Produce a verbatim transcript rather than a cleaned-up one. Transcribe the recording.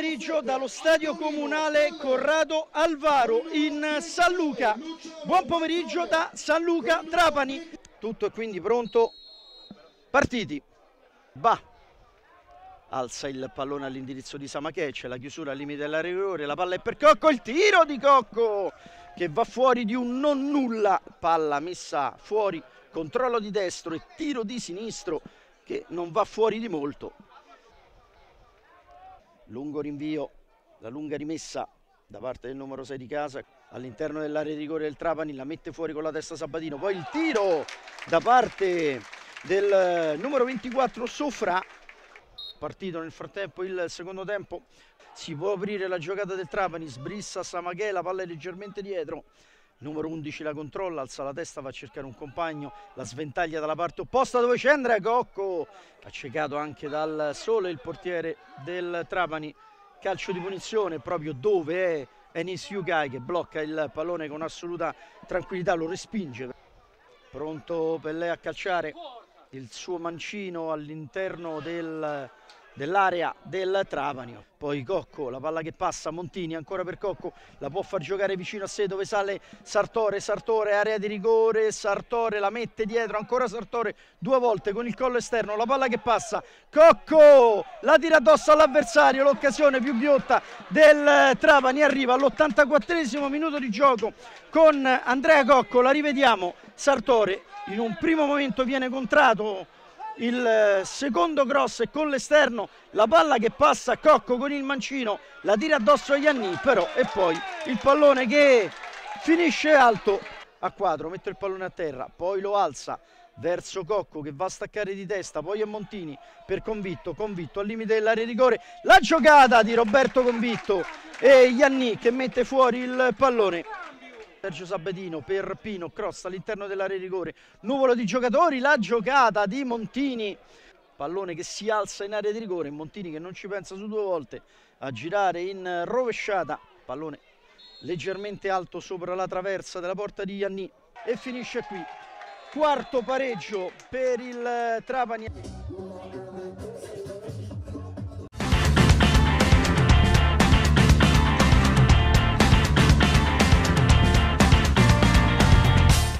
pomeriggio dallo stadio comunale Corrado Alvaro in San Luca. Buon pomeriggio da San Luca Trapani. Tutto è quindi pronto. Partiti. Va. Alza il pallone all'indirizzo di Samachè, c'è la chiusura al limite della rigore, la palla è per Cocco, il tiro di Cocco che va fuori di un non nulla, palla messa fuori, controllo di destro e tiro di sinistro che non va fuori di molto. Lungo rinvio, la lunga rimessa da parte del numero sei di casa all'interno dell'area di rigore del Trapani, la mette fuori con la testa Sabatino, poi il tiro da parte del numero ventiquattro Sofra. Partito nel frattempo il secondo tempo, si può aprire la giocata del Trapani, sbrissa Samachè, la palla è leggermente dietro, numero undici la controlla, alza la testa, va a cercare un compagno, la sventaglia dalla parte opposta dove c'è Andrea Cocco, accecato anche dal sole il portiere del Trapani, calcio di punizione proprio dove è Enis Yukai che blocca il pallone con assoluta tranquillità, lo respinge, pronto Pellè a calciare il suo mancino all'interno del dell'area del Trapani. Poi Cocco, la palla che passa, Montini ancora per Cocco, la può far giocare vicino a sé dove sale Sartore, Sartore area di rigore, Sartore la mette dietro, ancora Sartore due volte con il collo esterno, la palla che passa, Cocco la tira addosso all'avversario, l'occasione più ghiotta del Trapani arriva all'ottantaquattresimo minuto di gioco con Andrea Cocco, la rivediamo, Sartore in un primo momento viene contrato il secondo cross e con l'esterno la palla che passa a Cocco con il mancino, la tira addosso agli Ianni, però e poi il pallone che finisce alto a quadro, mette il pallone a terra, poi lo alza verso Cocco che va a staccare di testa, poi a Montini per Convitto, Convitto al limite dell'area di rigore, la giocata di Roberto Convitto e Ianni che mette fuori il pallone. Sergio Sabatino per Pino, cross all'interno dell'area di rigore, nuvolo di giocatori, la giocata di Montini, pallone che si alza in area di rigore, Montini che non ci pensa su due volte a girare in rovesciata, pallone leggermente alto sopra la traversa della porta di Ianni e finisce qui, quarto pareggio per il Trapani.